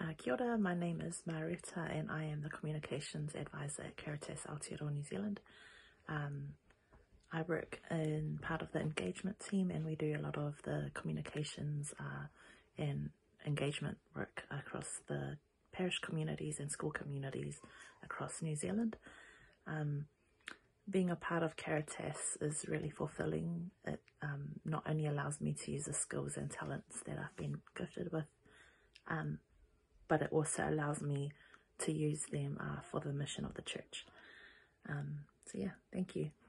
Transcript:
Kia ora, my name is Marita and I am the Communications Advisor at Caritas Aotearoa, New Zealand. I work in part of the engagement team and we do a lot of the communications and engagement work across the parish communities and school communities across New Zealand. Being a part of Caritas is really fulfilling. It not only allows me to use the skills and talents that I've been gifted with, but it also allows me to use them for the mission of the church. So yeah, thank you.